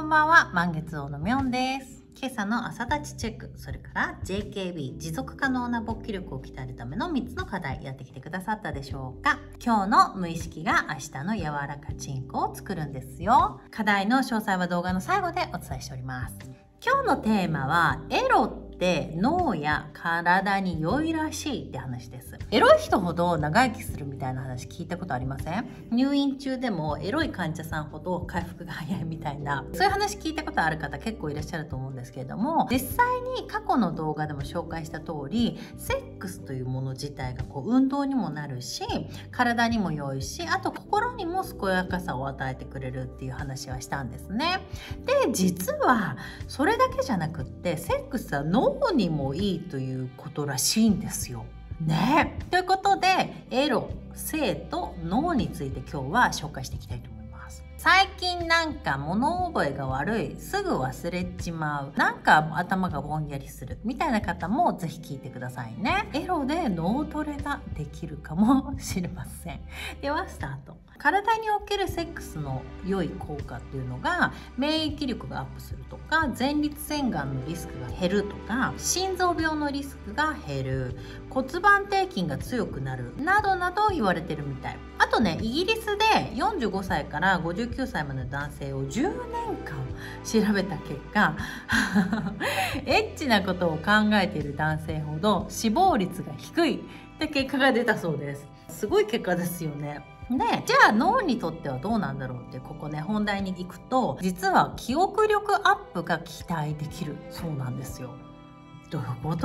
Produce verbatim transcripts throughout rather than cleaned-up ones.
んばんは、満月王のみょんです。今朝の朝立ちチェック、それから ジェイケービー 持続可能な勃起力を鍛えるためのみっつの課題やってきてくださったでしょうか。今日の無意識が明日の柔らかチンコを作るんですよ。課題の詳細は動画の最後でお伝えしております。今日のテーマはエロって脳や体に良いらしいって話です。エロい人ほど長生きするみたいな話聞いたことありません？入院中でもエロい患者さんほど回復が早いみたいな、そういう話聞いたことある方結構いらっしゃると思うんですけれども、実際に過去の動画でも紹介した通り、セックスというもの自体がこう運動にもなるし、体にも良いし、あと心にも健やかさを与えてくれるっていう話はしたんですね。で、実はそれだけじゃなくって、セックスは脳にもいいということらしいんですよ。ね。ということで、エロ、性と脳について今日は紹介していきたいと思います。最近なんか物覚えが悪い、すぐ忘れちまう、なんか頭がぼんやりするみたいな方もぜひ聞いてくださいね。エロで脳トレができるかもしれません。ではスタート。体におけるセックスの良い効果っていうのが、免疫力がアップするとか、前立腺がんのリスクが減るとか、心臓病のリスクが減る、骨盤底筋が強くなるなどなど言われてるみたい。あとね、イギリスでよんじゅうごさいからごじゅうきゅうさいまでの男性をじゅうねんかん調べた結果エッチなことを考えている男性ほど死亡率が低いって結果が出たそうです。すごい結果ですよね。で、じゃあ脳にとってはどうなんだろうって、ここね本題に行くと、実は記憶力アップが期待できるそうなんですよ。どういうこと？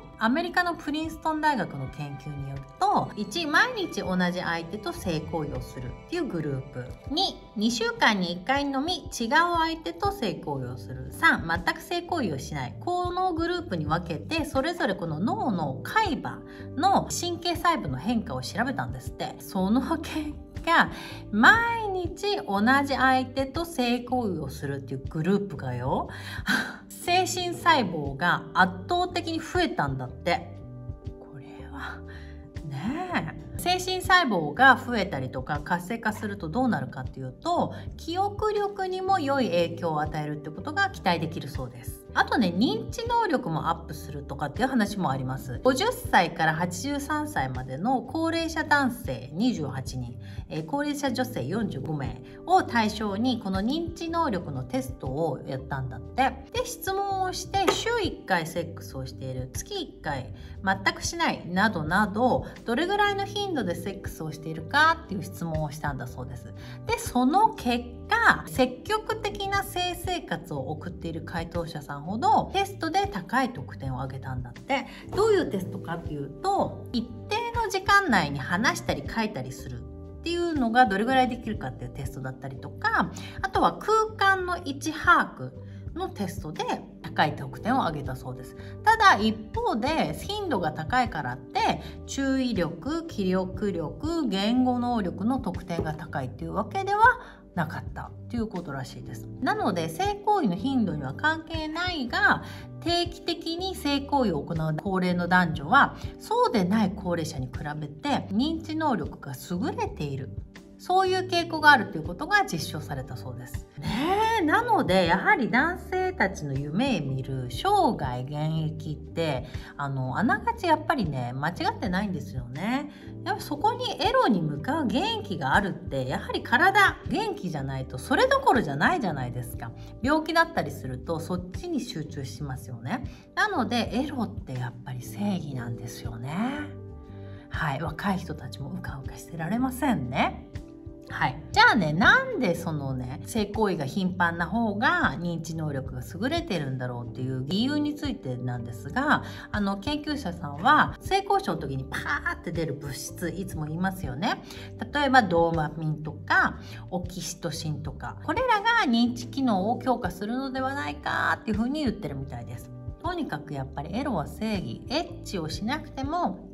アメリカのプリンストン大学の研究によると、いち毎日同じ相手と性行為をするっていうグループ、に にしゅうかんにいっかいのみ違う相手と性行為をする、さん全く性行為をしない、このグループに分けてそれぞれこの脳の海馬の神経細胞の変化を調べたんですって。その結果、毎日同じ相手と性行為をするっていうグループがよ精神細胞が圧倒的に増えたんだって。これはねえ、精神細胞が増えたりとか活性化するとどうなるかっていうと、記憶力にも良い影響を与えるってことが期待できるそうです。あとね、認知能力もアップするとかっていう話もあります。ごじゅっさいからはちじゅうさんさいまでの高齢者男性にじゅうはちにん、えー、高齢者女性よんじゅうごめいを対象にこの認知能力のテストをやったんだって。で、質問をして週いっかいセックスをしている、月いっかい全くしないなどなど、どれぐらいの頻度でセックスをしているかっていう質問をしたんだそうです。で、その結果、積極的な性生活を送っている回答者さんほどテストで高い得点を上げたんだって。どういうテストかっていうと、一定の時間内に話したり書いたりするっていうのがどれぐらいできるかっていうテストだったりとか、あとは空間の位置把握のテストで高い得点を上げたそうです。ただ一方で、頻度が高いからって注意力、記憶力、言語能力の得点が高いっていうわけではなかったということらしいです。なので、性行為の頻度には関係ないが、定期的に性行為を行う高齢の男女はそうでない高齢者に比べて認知能力が優れている、そういう傾向があるということが実証されたそうです。ねえ、なのでやはり男性たちの夢へ見る生涯現役ってあのあながちやっぱりね間違ってないんですよね。やっぱそこにエロに向かう元気があるって、やはり体元気じゃないとそれどころじゃないじゃないですか。病気だったりするとそっちに集中しますよね。なのでエロってやっぱり正義なんですよね。はい、若い人たちもうかうかしてられませんね。はい、じゃあね、なんでそのね性行為が頻繁な方が認知能力が優れてるんだろうっていう理由についてなんですが、あの研究者さんは性交渉の時にパーって出る物質、いつも言いますよね。例えばドーパミンとかオキシトシンとか、これらが認知機能を強化するのではないかっていうふうに言ってるみたいです。とにかくやっぱりエロは正義、エッチをしなくても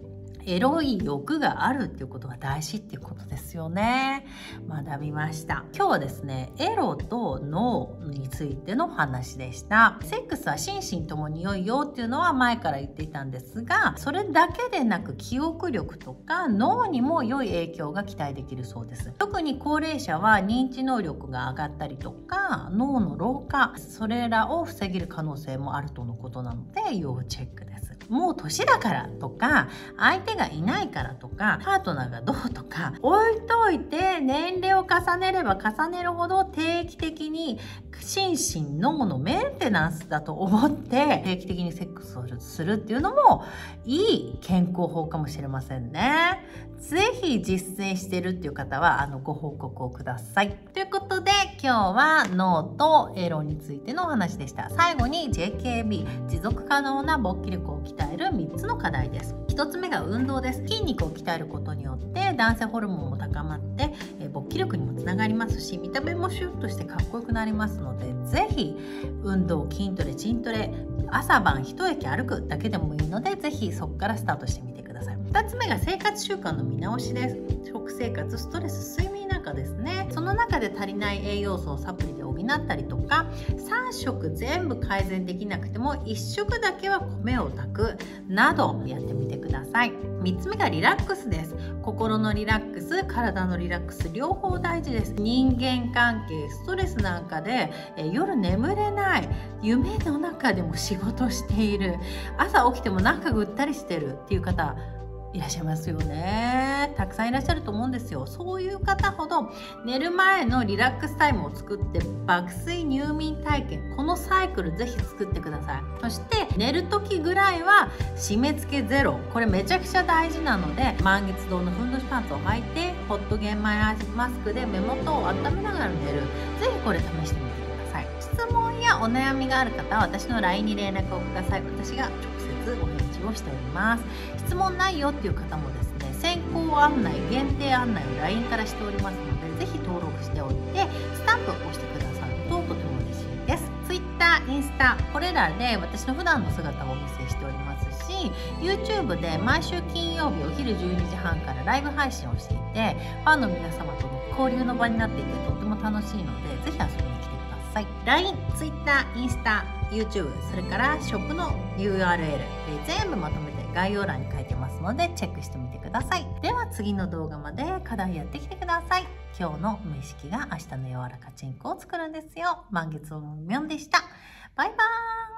エロい欲があるっていうことが大事っていうことですよね。学びました。今日はですね、エロと脳についての話でした。セックスは心身ともに良いよっていうのは前から言っていたんですが、それだけでなく記憶力とか脳にも良い影響が期待できるそうです。特に高齢者は認知能力が上がったりとか脳の老化、それらを防げる可能性もあるとのことなので要チェックです。もう年だからとか相手がいないからとかパートナーがどうとか置いといて、年齢を重ねれば重ねるほど定期的に心身脳のメンテナンスだと思って定期的にセックスをするっていうのもいい健康法かもしれませんね。ぜひ実践してるっていう方はあのご報告をください。ということで今日は脳とエロについてのお話でした。最後に ジェイケービー 持続可能な勃起力を鍛えるみっつの課題です。ひとつめが運動です。筋肉を鍛えることによって男性ホルモンも高まってえ勃起力にもつながりますし、見た目もシュッとしてかっこよくなりますので、ぜひ運動、筋トレ、筋トレ、朝晩一駅歩くだけでもいいので、ぜひそこからスタートしてみてください。ふたつめが生活習慣の見直しです。食生活、ストレス、睡眠なんかですね。その中で足りない栄養素をサプリで補ったりとか、さん食全部改善できなくてもいっ食だけは米を炊くなどやってみてください。みっつめがリラックスです。心のリラックス、体のリラックス、両方大事です。人間関係、ストレスなんかでえ夜眠れない、夢の中でも仕事している、朝起きてもなんかぐったりしてるっていう方いらっしゃいますよね。たくさんいらっしゃると思うんですよ。そういう方ほど寝る前のリラックスタイムを作って爆睡入眠体験、このサイクルぜひ作ってください。そして寝る時ぐらいは締め付けゼロ、これめちゃくちゃ大事なので、満月堂のふんどしパンツを履いてホット玄米マスクで目元を温めながら寝る。ぜひこれ試してみてください。質問やお悩みがある方は私の ライン に連絡をください。私が直接お返事をしております。質問ないよっていう方もですね、先行案内、限定案内を ライン からしておりますので、ぜひ登録しておいてスタンプを押してくださるととても嬉しいです。 Twitter、インスタ、これらで私の普段の姿をお見せしておりますし、 YouTube で毎週金曜日お昼じゅうにじはんからライブ配信をしていて、ファンの皆様との交流の場になっていてとっても楽しいので、ぜひ遊びに来てください。 ライン、Twitter、インスタ、YouTube、それからショップの ユーアールエル、全部まとめて概要欄に書いてますのでチェックしてみてください。では次の動画まで課題やってきてください。今日の無意識が明日の柔らかチンコを作るんですよ。満月のみょんでした。バイバーイ。